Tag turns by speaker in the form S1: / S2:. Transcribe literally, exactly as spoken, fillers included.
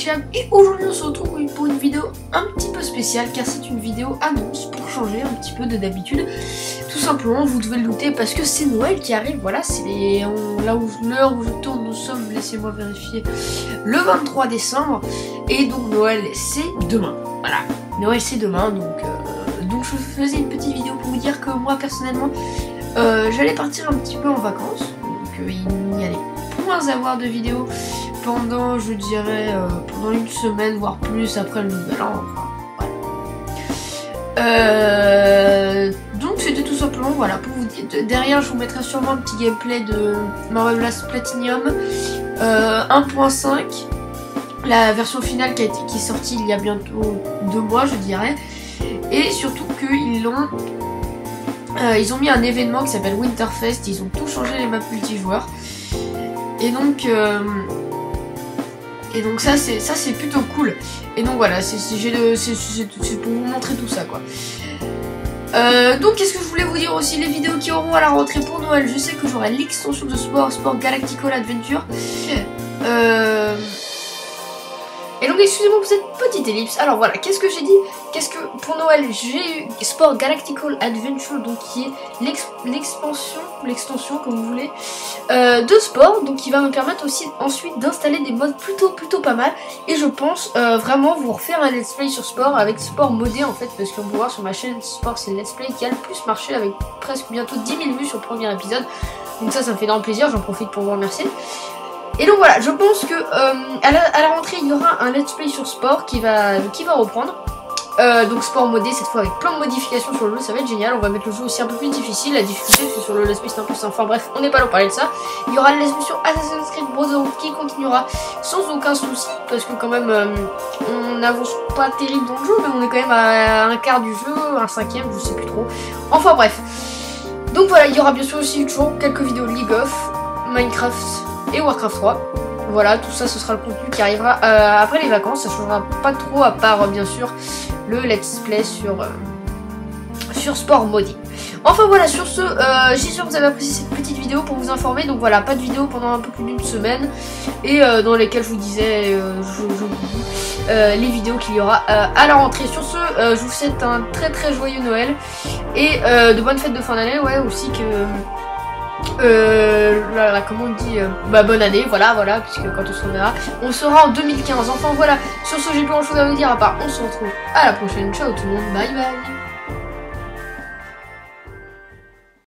S1: Chiab et aujourd'hui on se retrouve pour une vidéo un petit peu spéciale car c'est une vidéo annonce pour changer un petit peu de d'habitude. Tout simplement, vous devez le douter parce que c'est Noël qui arrive, voilà, c'est les... on... là où l'heure où je tourne, nous sommes, laissez-moi vérifier, le vingt-trois décembre et donc Noël c'est demain, voilà, Noël c'est demain donc, euh... donc je faisais une petite vidéo pour vous dire que moi personnellement euh, j'allais partir un petit peu en vacances, donc euh, il n'y allait point avoir de vidéos pendant, je dirais, euh, pendant une semaine, voire plus, après le nouvel an, enfin, voilà. Euh, donc c'était tout simplement, voilà, pour vous dire, derrière je vous mettrai sûrement un petit gameplay de Marvel Blast Platinum euh, un point cinq, la version finale qui, a été, qui est sortie il y a bientôt deux mois, je dirais, et surtout qu'ils l'ont... Euh, ils ont mis un événement qui s'appelle Winterfest, ils ont tout changé les maps multijoueurs, et donc... Euh, Et donc ça c'est ça c'est plutôt cool. Et donc voilà, c'est pour vous montrer tout ça quoi. Euh, donc qu'est-ce que je voulais vous dire aussi, les vidéos qui auront à la rentrée pour Noël, je sais que j'aurai l'extension de sport, Sport Galactical Adventure. Euh... Et donc excusez-moi pour cette petite ellipse. Alors voilà, qu'est-ce que j'ai dit? Qu'est-ce que pour Noël j'ai eu Sport Galactical Adventure, donc qui est l'expansion, l'extension comme vous voulez, euh, de sport, donc qui va me permettre aussi ensuite d'installer des modes plutôt plutôt pas mal. Et je pense euh, vraiment vous refaire un let's play sur sport avec sport modé en fait, parce qu'on peut voir sur ma chaîne sport c'est le let's play qui a le plus marché avec presque bientôt dix mille vues sur le premier épisode. Donc ça ça me fait énormément plaisir, j'en profite pour vous remercier. Et donc voilà, je pense que euh, à, la, à la rentrée il y aura un let's play sur sport qui va, qui va reprendre. Euh, donc sport modé cette fois avec plein de modifications sur le jeu, ça va être génial. On va mettre le jeu aussi un peu plus difficile, la difficulté parce que sur le let's play c'est un peu simple. Enfin bref, on n'est pas là pour parler de ça. Il y aura le let's play sur Assassin's Creed Brotherhood qui continuera sans aucun souci parce que quand même euh, on n'avance pas terrible dans le jeu, mais on est quand même à un quart du jeu, un cinquième, je sais plus trop. Enfin bref. Donc voilà, il y aura bien sûr aussi toujours quelques vidéos de League of, Minecraft et Warcraft trois. Voilà, tout ça ce sera le contenu qui arrivera euh, après les vacances. Ça changera pas trop à part euh, bien sûr le let's play sur, euh, sur sport modé. Enfin voilà, sur ce, euh, j'espère que vous avez apprécié cette petite vidéo pour vous informer. Donc voilà, pas de vidéo pendant un peu plus d'une semaine. Et euh, dans lesquelles je vous disais, euh, je, je vous dis euh, les vidéos qu'il y aura euh, à la rentrée. Sur ce, euh, je vous souhaite un très très joyeux Noël. Et euh, de bonnes fêtes de fin d'année, ouais, aussi que... Euh, là, là, comment on dit, euh, bah bonne année, voilà, voilà, puisque quand on se reverra, on sera en deux mille quinze. Enfin voilà, sur ce, j'ai plus grand chose à vous dire à part, on se retrouve à la prochaine, ciao tout le monde, bye bye.